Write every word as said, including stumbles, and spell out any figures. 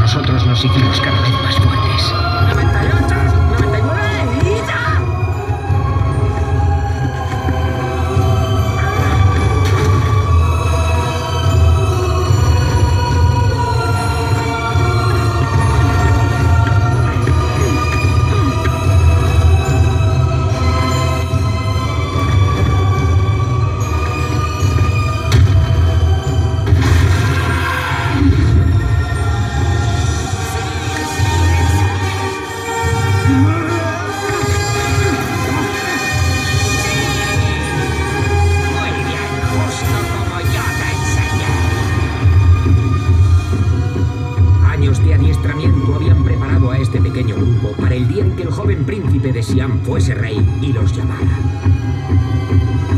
nosotros nos hicimos cada vez más fuertes. ¡noventa y ocho! ¡noventa y nueve! ¡Y ya! Para el día en que el joven príncipe de Siam fuese rey y los llamara.